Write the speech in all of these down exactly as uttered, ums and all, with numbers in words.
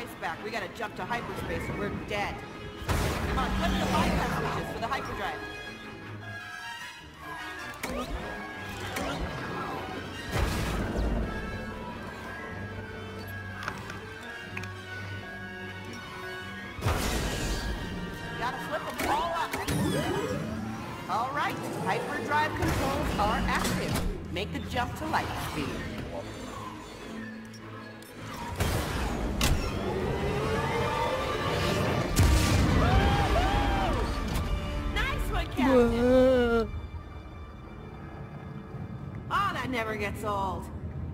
spice back. We gotta jump to hyperspace or we're dead. Come on, flip the bypass switches for the hyperdrive. Gotta flip them all up. All right, hyperdrive controls are active. Make the jump to light speed. Nice one, Captain. Oh, that never gets old.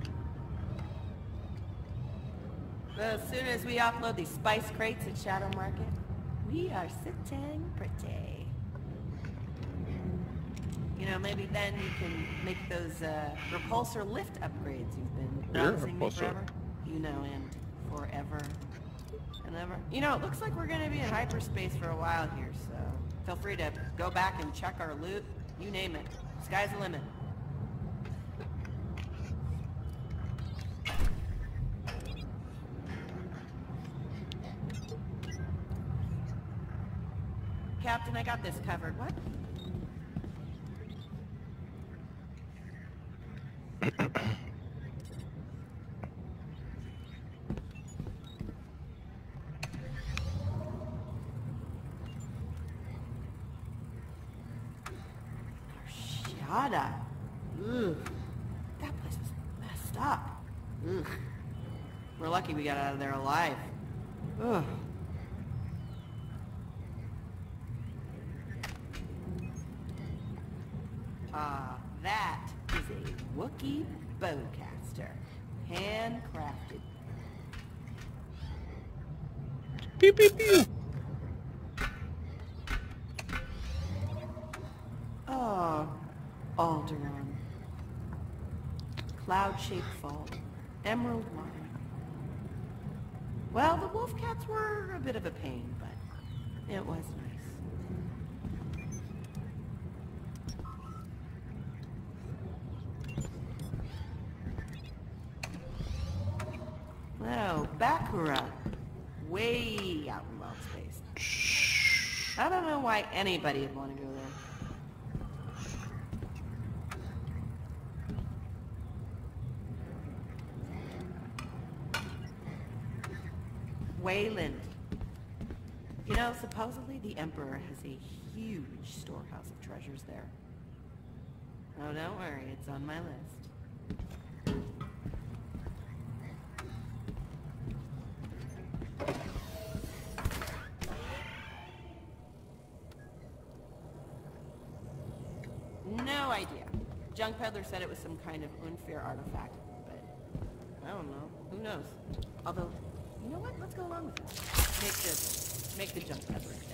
As soon as we offload these spice crates at Shadow Market, we are sitting pretty. You know, maybe then you can make those uh, repulsor lift upgrades you've been promising me forever. You know, and forever and ever. You know, it looks like we're going to be in hyperspace for a while here, so feel free to go back and check our loot. You name it. Sky's the limit. Captain, I got this covered. What? Shada. Ugh. That place was messed up. Ugh. We're lucky we got out of there alive. Ugh. Ah, uh, that is a Wookiee bowcaster. Handcrafted. Pew pew pew! Oh, Alderaan. Cloud-shaped fall. Emerald wine. Well, the wolf cats were a bit of a pain, but it was nice. Oh, Bakura. Way out in wild space. I don't know why anybody would want to go there. Wayland. You know, supposedly the Emperor has a huge storehouse of treasures there. Oh, don't worry, it's on my list. No idea. Junk Peddler said it was some kind of unfair artifact, but I don't know. Who knows? Although, you know what? Let's go along with it. Make the, make the Junk Peddler today.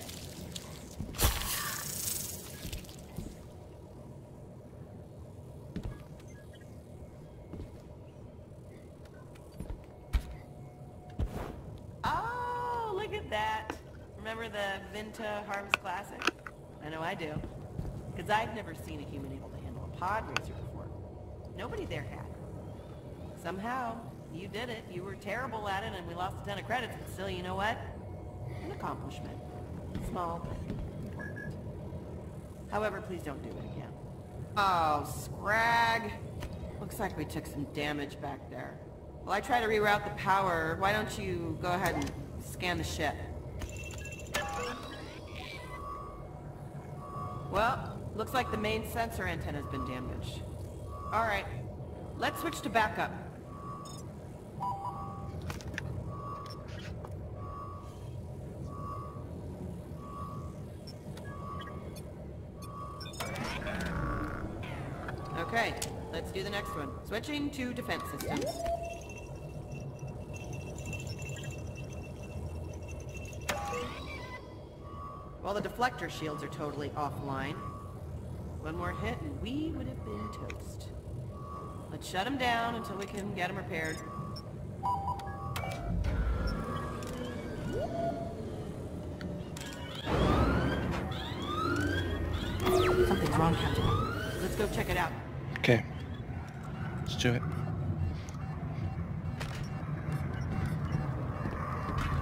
Oh, look at that. Remember the Vinta Harvest Classic? I know I do. Because I've never seen a human able to handle a pod racer before. Nobody there had. Somehow, you did it. You were terrible at it, and we lost a ton of credits, but still, you know what? An accomplishment. Small, but important. However, please don't do it again. Oh, Scrag. Looks like we took some damage back there. While I try to reroute the power, why don't you go ahead and scan the ship? Well, looks like the main sensor antenna's been damaged. Alright, let's switch to backup. Okay, let's do the next one. Switching to defense systems. Well, the deflector shields are totally offline. One more hit and we would have been toast. Let's shut them down until we can get them repaired. Something's wrong, Captain. Let's go check it out. Okay. Let's do it.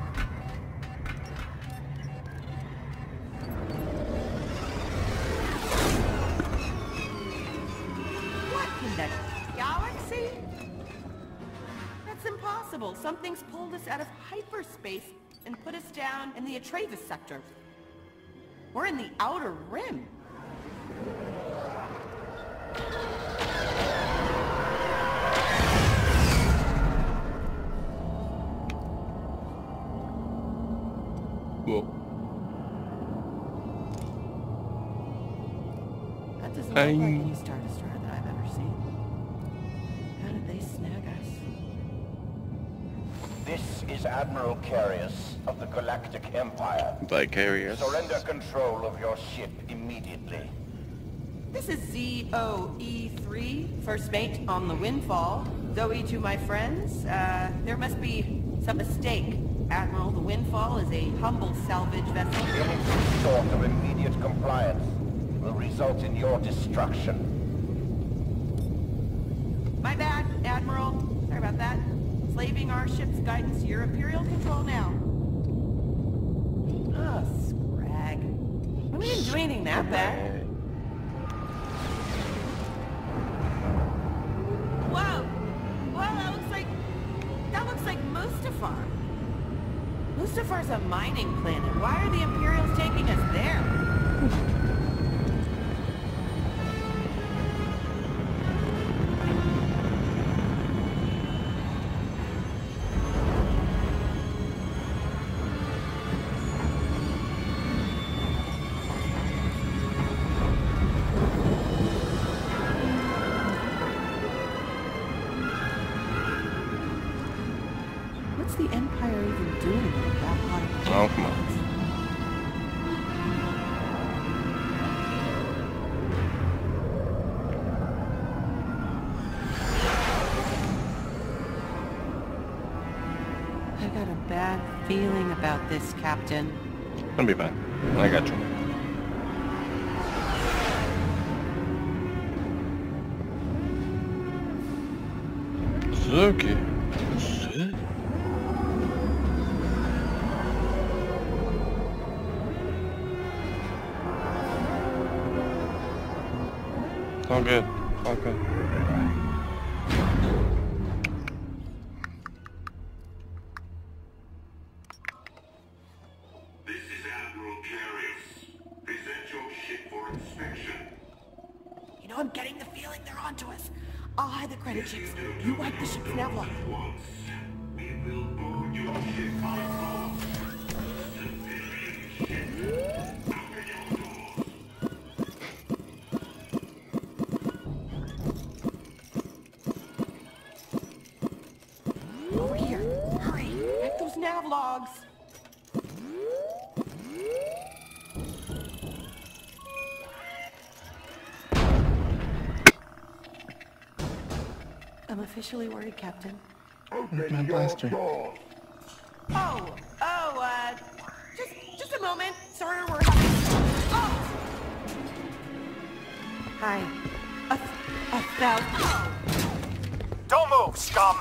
impossible. Something's pulled us out of hyperspace and put us down in the Atreus sector. We're in the Outer Rim. Whoa. That doesn't I... look like any Star Destroyer that I've ever seen. How did they snag us? This is Admiral Carius of the Galactic Empire. Vicarious. Surrender control of your ship immediately. This is Z O E three, first mate on the Windfall. Zoe to my friends, uh, there must be some mistake. Admiral, the Windfall is a humble salvage vessel. Any sort of immediate compliance will result in your destruction. My bad, Admiral. Sorry about that. Slaving our ship's guidance to your Imperial control now. Oh, scrag. We didn't do anything that bad. Whoa! Whoa, that looks like... That looks like Mustafar. Mustafar's a mining planet. Why are the Imperials taking us there? What's the Empire even doing with that part of the Oh, come on. I got a bad feeling about this, Captain. It'll be fine. I got you. Okay. Shit. It's all good. It's all good. This is Admiral Carius. Present your ship for inspection. You know, I'm getting the feeling they're onto us. I'll hide the credit sheets. You wipe the ship's navlog. Once, we will board your ship by force. Civilian ship. Open your doors. Over here. Hurry. Wipe those navlogs. I'm officially worried, Captain. Where's my blaster? Oh, oh, uh, just, just a moment. Sorry, we're having... Oh! Hi. A, a thousand... Oh! Don't move, scum!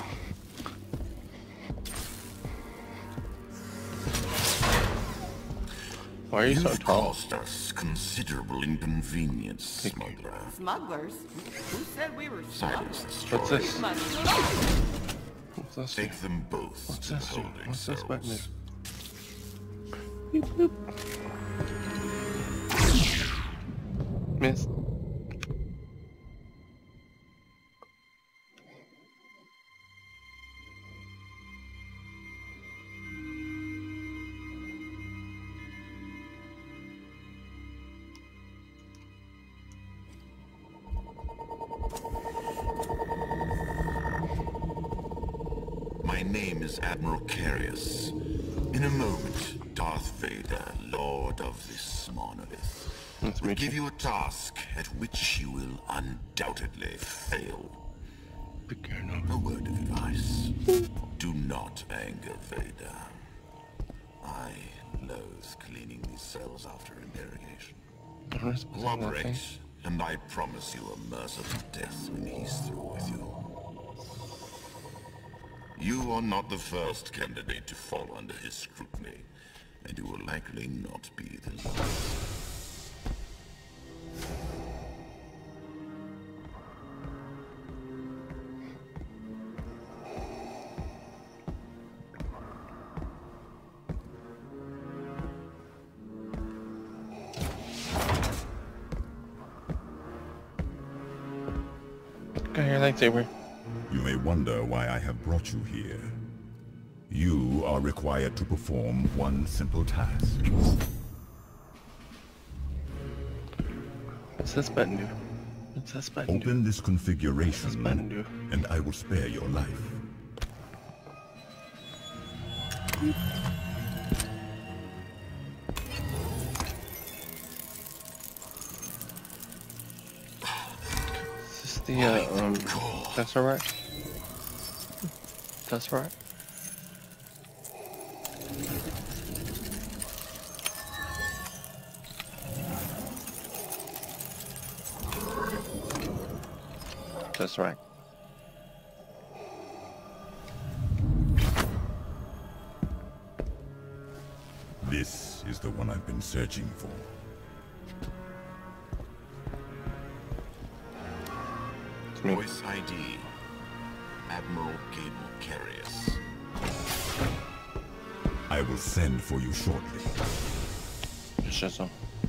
Why are you so You've tall? caused us considerable inconvenience, smuggler. Smugglers? Who said we were Silence smugglers? the What's destroyers. this? Smugglers? What's this? do? Take them both What's to the this? do? holding What's this button? cells. do? Boop, boop. Miss. My name is Admiral Carius. In a moment, Darth Vader, Lord of this monolith, Let's will meet give you. you a task at which you will undoubtedly fail. Be careful. A word of advice. Do not anger Vader. I loathe cleaning these cells after interrogation. I'm not supposed to do that Cooperate, thing. and I promise you a merciful death when he's through with you. You are not the first candidate to fall under his scrutiny, and you will likely not be the last. Got your lightsaber. You may wonder why I have brought you here. You are required to perform one simple task. What's this button do? What's this button do? Open this configuration, What's this button do? and I will spare your life. Is this the, uh, um, that's alright? That's right. That's right. This is the one I've been searching for. It's me. Voice I D. Admiral Cable Carrius. I will send for you shortly. Shizzle.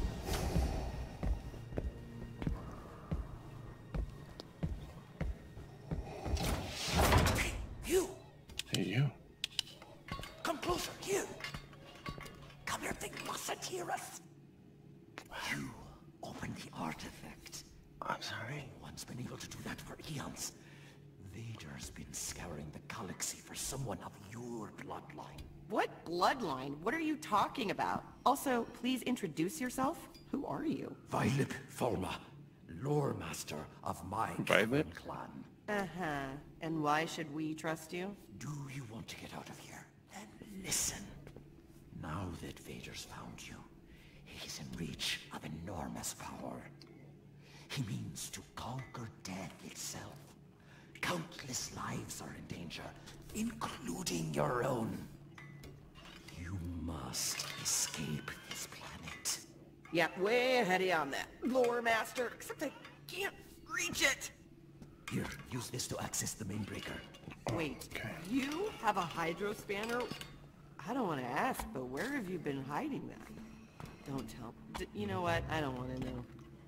You! Hey, you. Come closer, you! Come here, they mustn't hear us! You open the artifact. I'm sorry. No one's been able to do that for eons. Vader's been scouring the galaxy for someone of your bloodline. What bloodline? What are you talking about? Also, please introduce yourself. Who are you? Vailip Folma, lore master of my Vailip? clan. Uh-huh. And why should we trust you? Do you want to get out of here? Then listen. Now that Vader's found you, he's in reach of enormous power. He means to conquer death itself. Countless lives are in danger, including your own. You must escape this planet. Yeah, way ahead of you on that, lore master. Except I can't reach it. Here, use this to access the main breaker. Wait, Okay. you have a hydro spanner? I don't want to ask, but where have you been hiding that? Don't tell. D you know what? I don't want to know.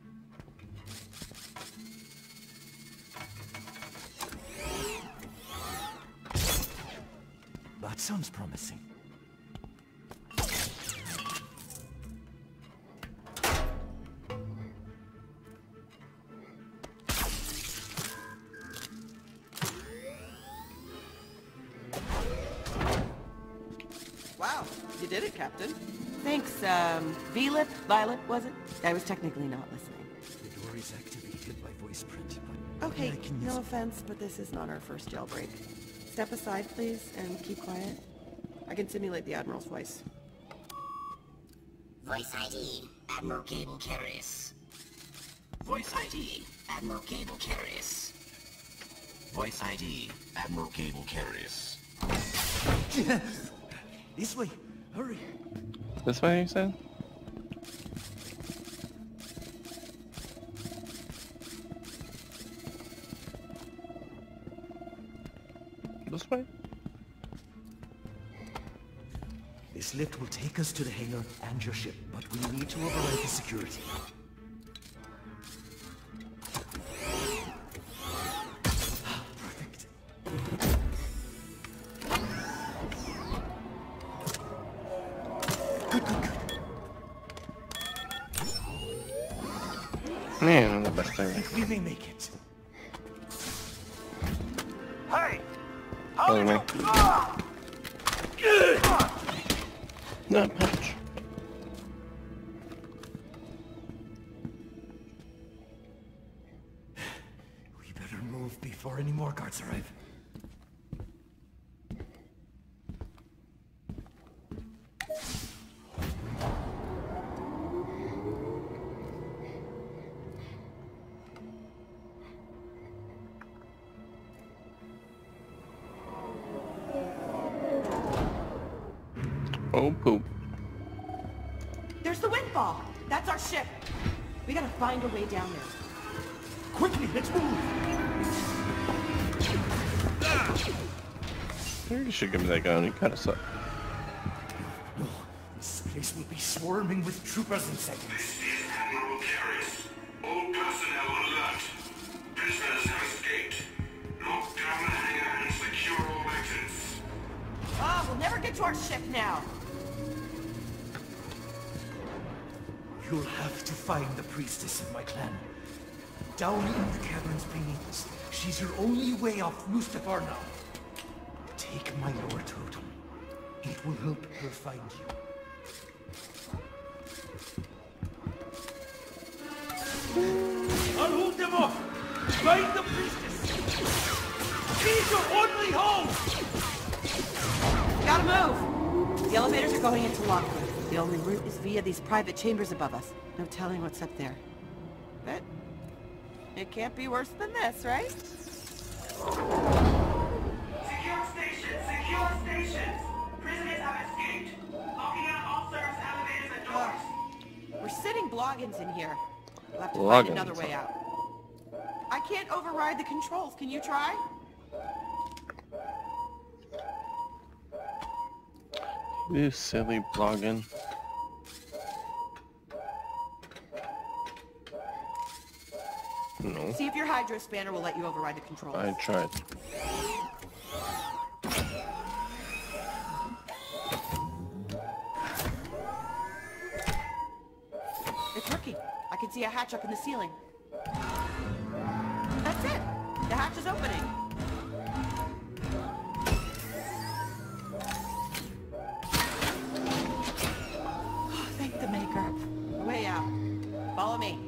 That sounds promising. Wow, you did it, Captain. Thanks, um, Vailip, Violet, was it? I was technically not listening. The door is activated by voice print, but Okay, I can use no offense, but this is not our first jailbreak. Step aside, please, and keep quiet. I can simulate the Admiral's voice. Voice I D, Admiral Cable Carrius. Voice I D, Admiral Cable Carrius. Voice I D, Admiral Cable Carrius. This way, hurry. This way, you said? This way? This lift will take us to the hangar and your ship, but we need to override the security. Perfect. Good, good, good. Man, I'm the best thing. I think we may make it. Hey! Follow me. Not much. We better move before any more guards arrive. Oh, poop. There's the windfall! That's our ship! We gotta find a way down there. Quickly, let's move! You should give me that gun. You kinda suck. No, this place will be swarming with troopers in seconds. This is Admiral Carrius. All personnel alert. Prisoners have escaped. force shift now. You'll have to find the priestess of my clan. Down in the caverns beneath us. She's your only way off Mustafar now. Take my lore totem. It will help her find you. I'll hold them off! Find the priestess! She's your only hope! Gotta move! The elevators are going into lockdown. The only route is via these private chambers above us. No telling what's up there. But it can't be worse than this, right? Secure stations! Secure stations! Prisoners have escaped. Locking out all service elevators and doors. We're sitting bloggins in here. We'll have to Bloggins. find another way out. I can't override the controls. Can you try? You silly blogging. No. See if your hydro spanner will let you override the controls. I tried. It's working. I can see a hatch up in the ceiling. That's it. The hatch is opening. Oh, thank the maker. Way out. Follow me.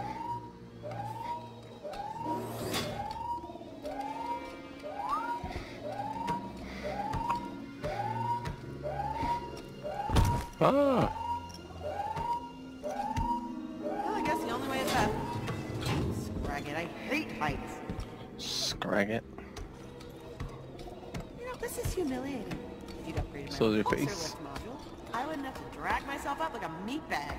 Ah. Well, I guess the only way is up. Scrag it. I hate heights. Scrag it. You know, this is humiliating. If you'd upgraded my So your pulsar face. lift module, I wouldn't have to drag myself up like a meat bag.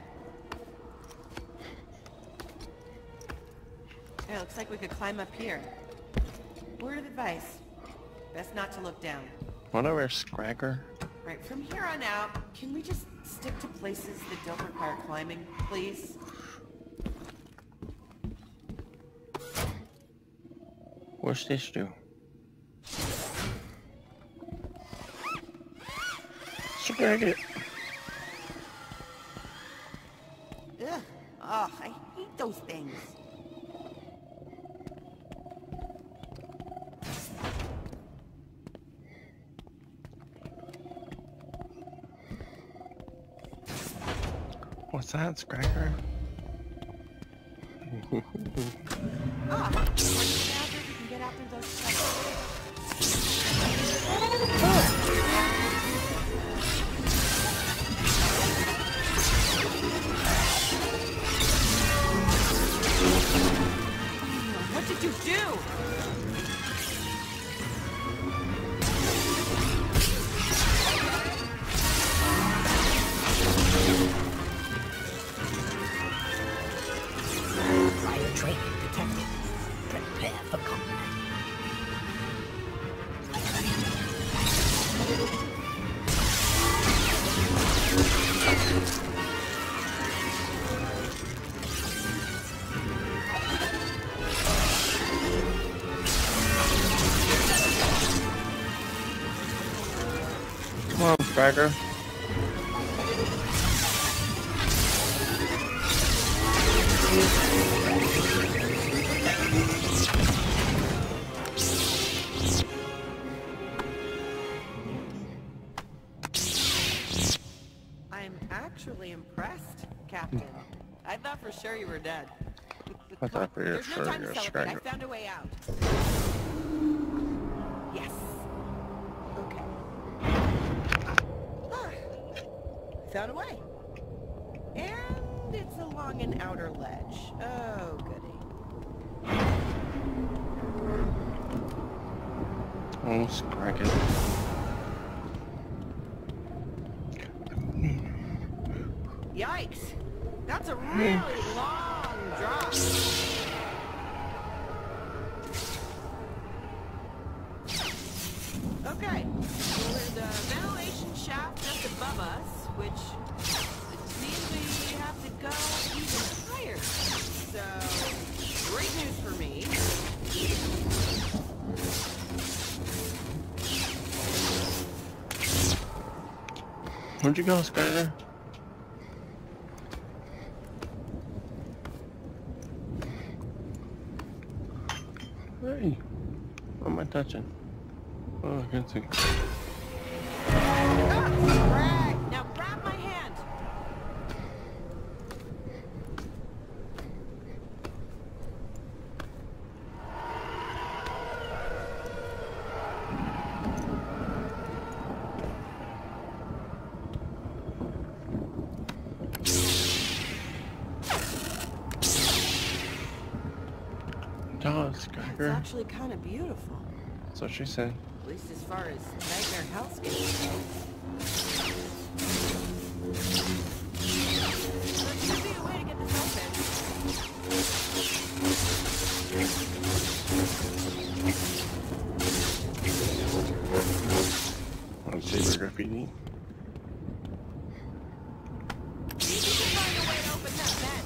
Yeah, looks like we could climb up here. Word of advice. Best not to look down. Whatever, Scragger. Right, from here on out, can we just stick to places that don't require climbing, please? What's this do? Scrag it. Ugh. Ugh, I hate those things. What's that, Scragger? Ah, now that we can get out through those steps. What did you do? Prior training detected. Prepare for combat. Come on, Scragger. I'm actually impressed, Captain. I thought for sure you were dead. I thought for There's sure no time you're to a celebrate. I Scragger. found a way out. Yes. Okay. Ah, found a way. And it's along an outer ledge. Oh, goody. Oh, Scrag it. Yikes. That's a really long drop. Okay. So we're in the ventilation shaft just above us, which means we have to go even higher. So, great news for me. Where'd you go, Skyler? Hey, what am I touching? Oh, I can see. Now grab my hand. Oh, It's Skyler. actually kind of beautiful. That's what she said. At least as far as nightmare hellscapes go. There should be a way to get this open. Lightsaber graffiti. You need to find a way to open that vent.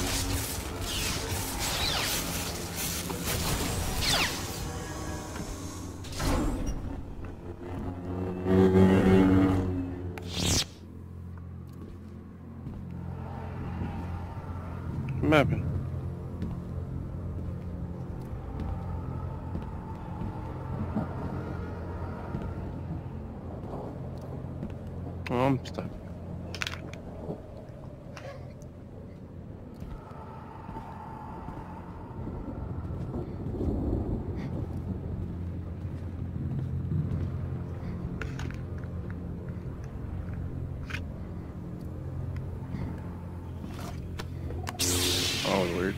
What happened? Oh, I'm stuck. Oh, weird.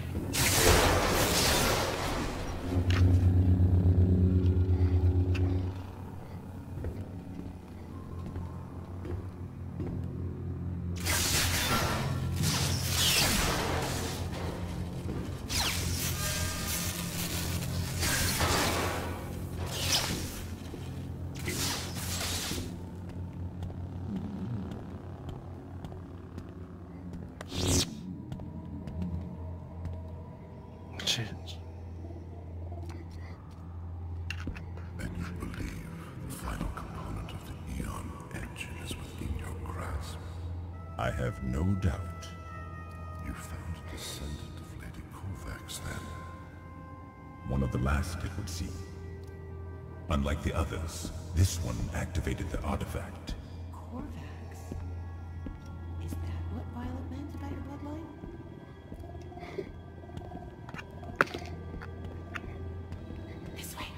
Shit. And you believe the final component of the Eon Edge is within your grasp? I have no doubt. You found a descendant of Lady Kovacs, then? One of the last, it would seem. Unlike the others, this one activated the artifact. Corvax. Is that what Violet meant about your bloodline? This way.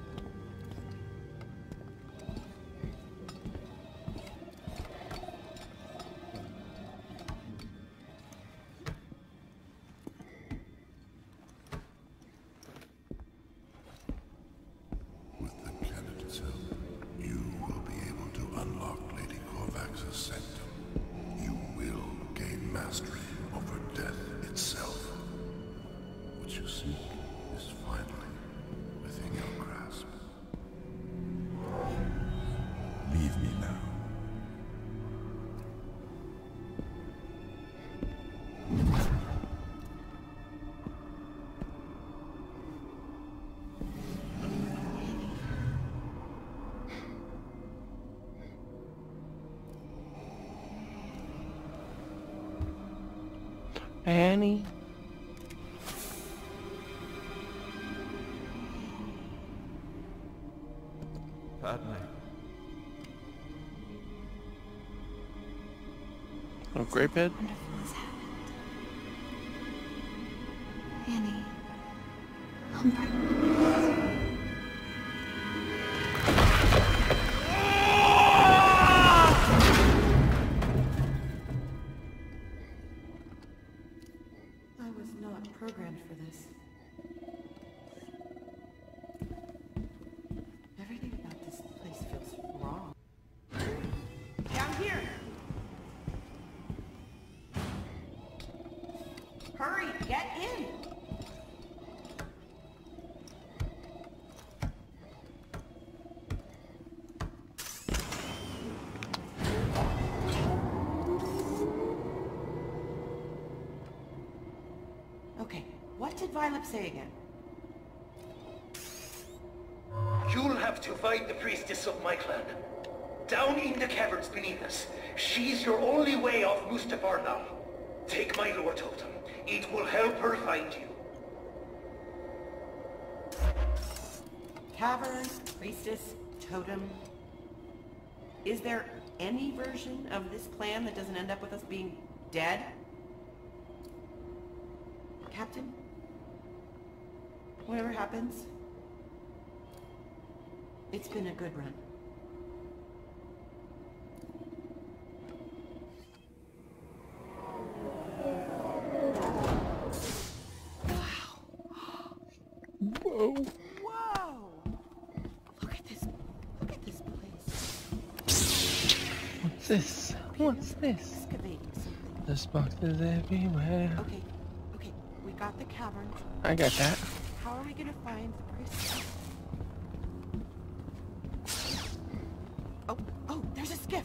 With the planet itself, you will be able to unlock Lady Kovacs' sanctum. You will gain mastery over death itself. What you seek is finally within your grasp. Leave me now. Annie. Padme. Oh, grape head? Wonderful has happened. Annie. Humbert. I was not programmed for this. Everything about this place feels wrong. Down here! Hurry, get in! Okay, what did Violet say again? You'll have to find the priestess of my clan. down in the caverns beneath us. She's your only way off Mustafar now. Take my lore totem. It will help her find you. Cavern, priestess, totem. Is there any version of this plan that doesn't end up with us being dead? Captain? Whatever happens, it's been a good run. Whoa. Whoa! Look at this. Look at this place. What's this? What's this? Excavating something. There's boxes everywhere. Okay, okay, we got the cavern. I got that. How are we gonna find the priestess? Oh, oh, there's a skiff.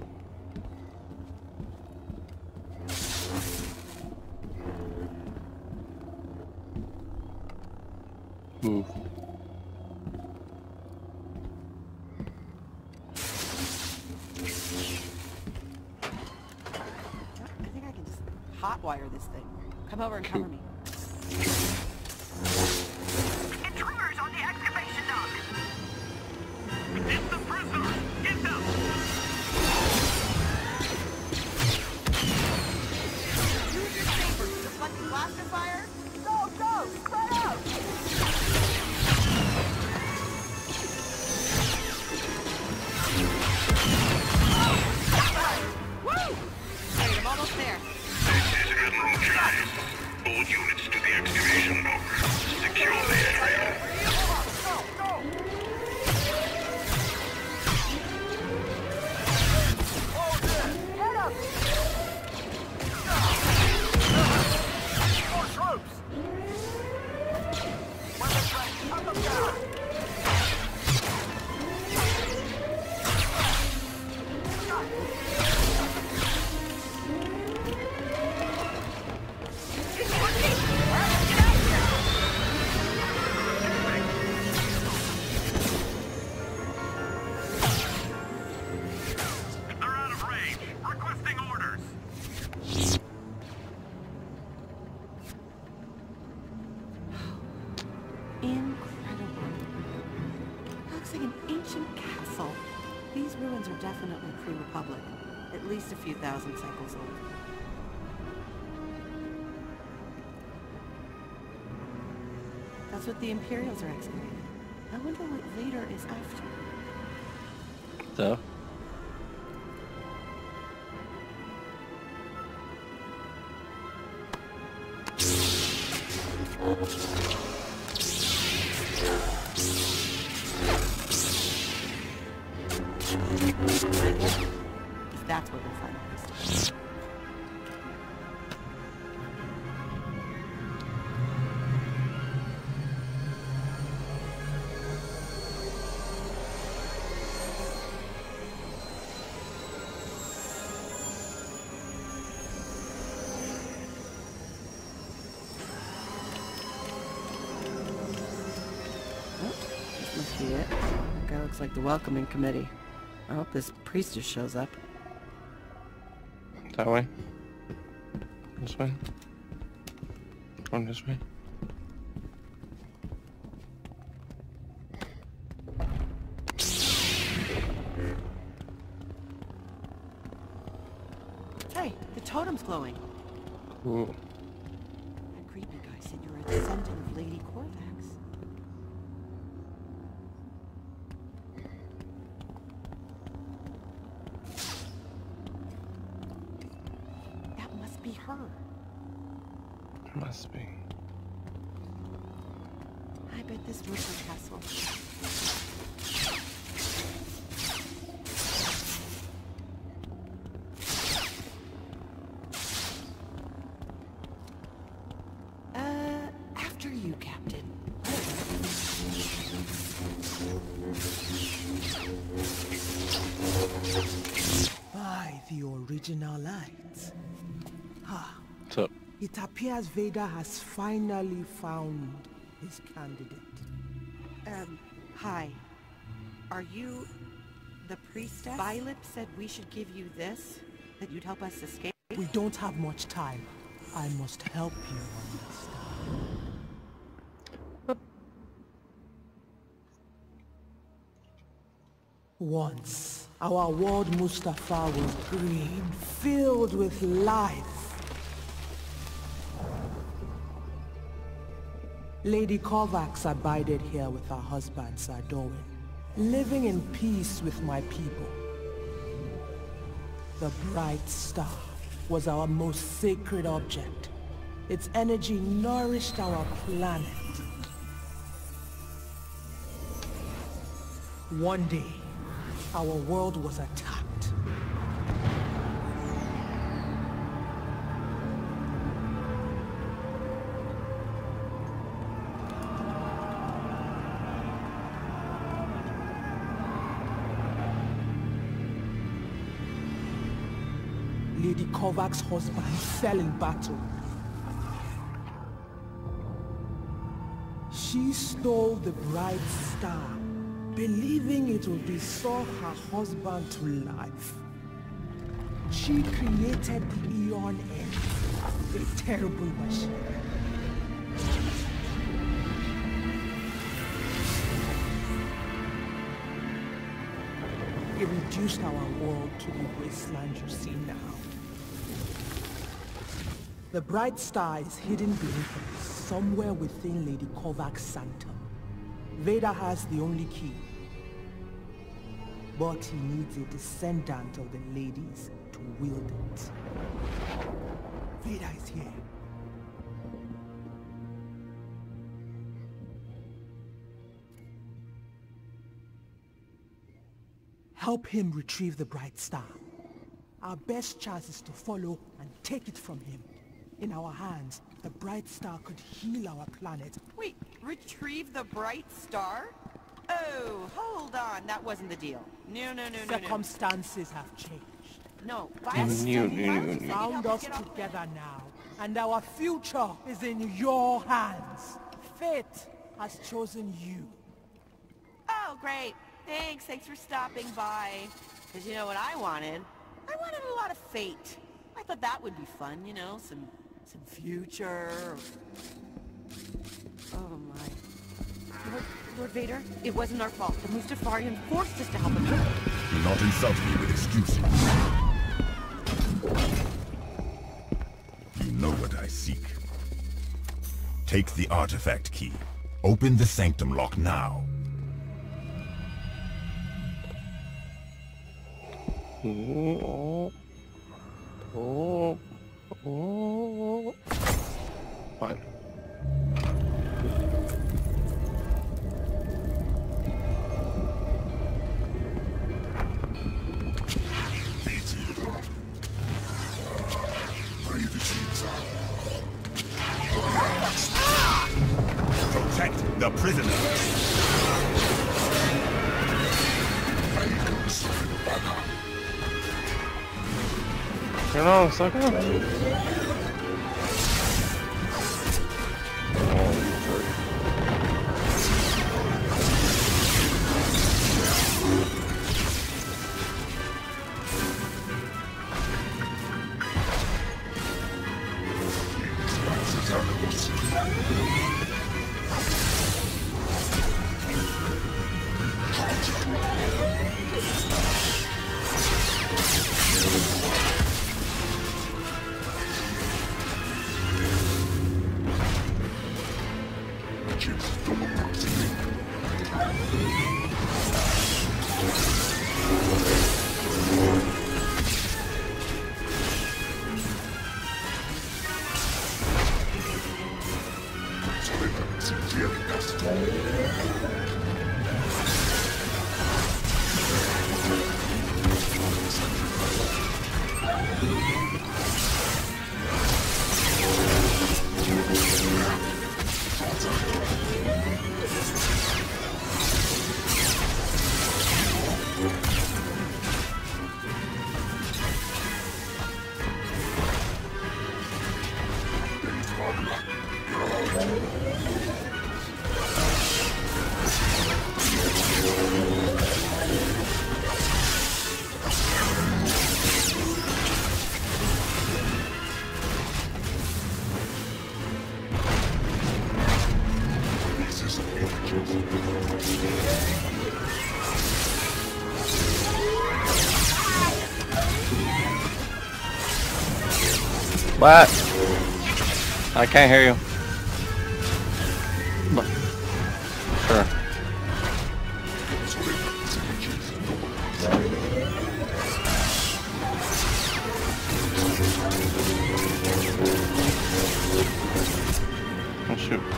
Move. I think I can just hotwire this thing. Come over and cover me. Intruders on the excavation dock! It's the prisoners! Get them! Use your saber to deflect the blaster fire. Go, go! Spread out! Woo! Great, I'm almost there. This is Admiral Carey. All units to the excavation dock. Secure the area. Head up! More troops! Weapons ready, up them down! They're out of range. Requesting orders. Incredible. Looks like an ancient castle. These ruins are definitely pre-Republic. At least a few thousand cycles old. That's what the Imperials are excavating. I wonder what Vader is after. So. If that's what we'll find this time. This must be it. That guy looks like the welcoming committee. I hope this priestess shows up. That way. This way. Going this way. Hey, the totem's glowing. Ooh. That creepy guy said you're a descendant of Lady Corvax. That must be her. Must be. I bet this was her castle. Uh, after you, Captain. By the original lights. Ha. So. It appears Vader has finally found his candidate. Um, hi. Are you The priestess? Violet said we should give you this, that you'd help us escape. We don't have much time. I must help you understand. Once, our world Mustafar was green, filled with life. Lady Kovacs abided here with her husband, Sardoin, living in peace with my people. The bright star was our most sacred object. Its energy nourished our planet. One day, our world was attacked. Lady Kovacs' husband fell in battle. She stole the bright star, believing it would restore her husband to life. She created the Eon End, a terrible machine. It reduced our world to the wasteland you see now. The bright star is hidden beneath us, somewhere within Lady Kovacs' sanctum. Vader has the only key. But he needs a descendant of the ladies to wield it. Vader is here. Help him retrieve the bright star. Our best chance is to follow and take it from him. In our hands, the bright star could heal our planet. Wait, retrieve the bright star? Oh, hold on, that wasn't the deal. No, no, no, no, Circumstances have changed. no. No, Destiny has found us together now, and our future is in your hands. Fate has chosen you. Oh, great. Thanks, thanks for stopping by. Because you know what I wanted? I wanted a lot of fate. I thought that would be fun, you know, some some future. Oh my. Lord, Lord Vader, it wasn't our fault. The Mustafarian forced us to help him. Do not insult me with excuses. You know what I seek. Take the artifact key. Open the sanctum lock now. Oh, oh, oh. Fine. Protect the prisoner. Turn on, sucker. What? I can't hear you. But, sure. Oh shoot.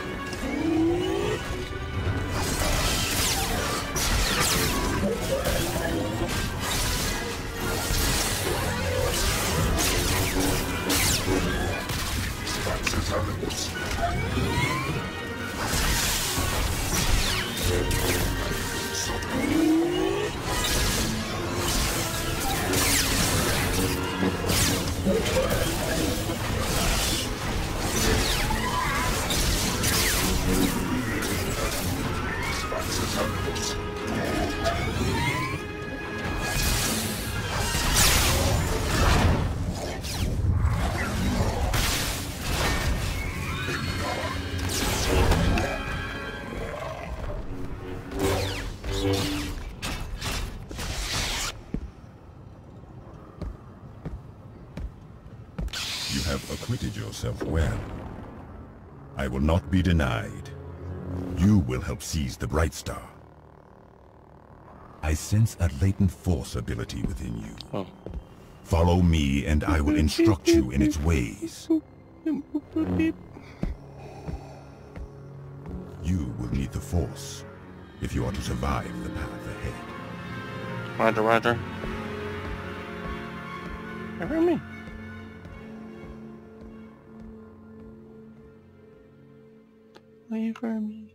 Acquitted yourself well. I will not be denied. You will help seize the Bright Star. I sense a latent force ability within you. Oh. Follow me and I will instruct you in its ways. You will need the Force if you are to survive the path ahead. Roger, roger. You hear me? Wait for me.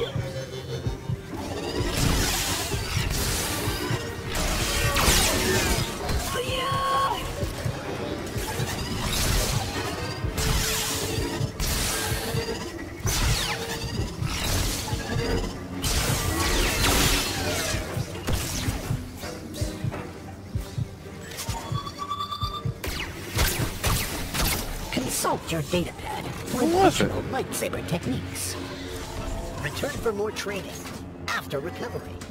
Consult your datapad for What was it? additional lightsaber techniques. Return for more training after recovery.